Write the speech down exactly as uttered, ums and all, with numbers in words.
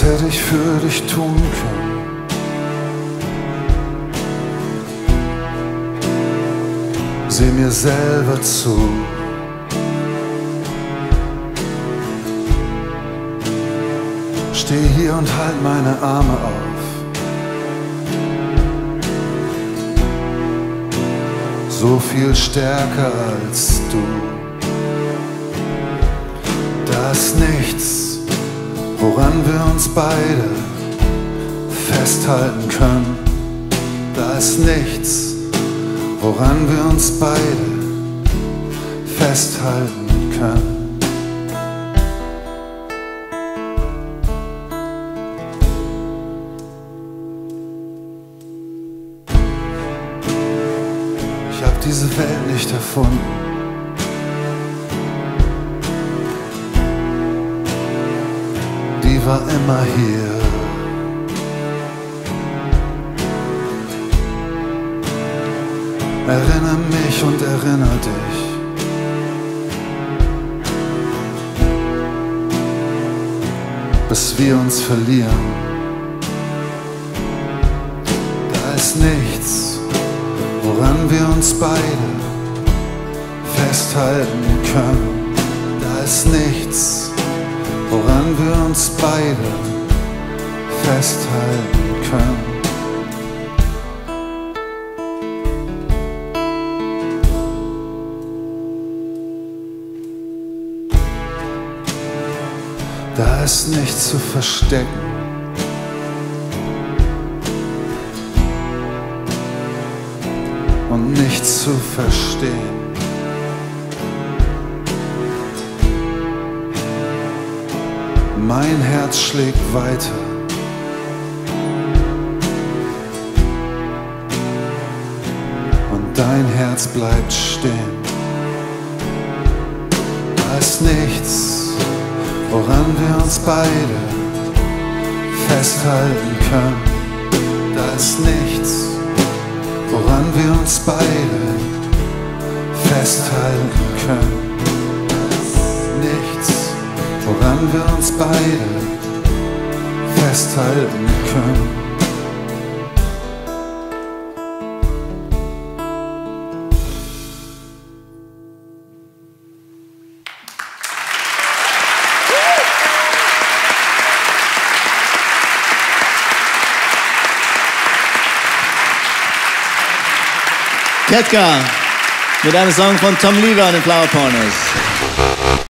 hätte ich für dich tun können. Seh mir selber zu. Steh hier und halt meine Arme auf. So viel stärker als du. Da ist nichts, woran wir uns beide festhalten können. Da ist nichts, woran wir uns beide festhalten können. Ich hab diese Welt nicht erfunden. Die war immer hier. Erinnere mich und erinnere dich. Bis wir uns verlieren. Da ist nichts, woran wir uns beide festhalten können. Da ist nichts, woran wir uns beide festhalten können. Da ist nichts zu verstecken. Und nichts zu verstehen. Mein Herz schlägt weiter. Und dein Herz bleibt stehen. Da ist nichts, woran wir uns beide festhalten können. Da ist nichts, woran wir uns beide festhalten können. Da ist nichts, woran wir uns beide festhalten können. Ketka mit einem Song von Tom Lever und den Flower Partners.